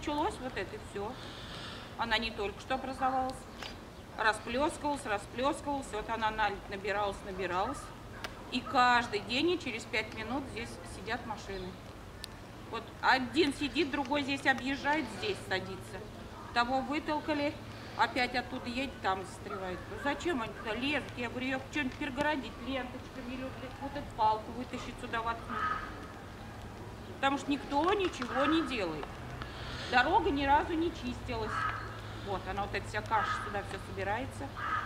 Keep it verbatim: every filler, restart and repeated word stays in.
началось вот это все. Она не только что образовалась. Расплескивалась, расплескивалась. Вот она набиралась, набиралась. И каждый день, и через пять минут здесь сидят машины. Вот один сидит, другой здесь объезжает, здесь садится. Того вытолкали, опять оттуда едет, там застревает. Ну зачем они туда лезут? Я говорю, ее что-нибудь перегородить ленточками или вот эту палку вытащить сюда воткнуть. Потому что никто ничего не делает. Дорога ни разу не чистилась. Вот она, вот эта вся каша сюда все собирается.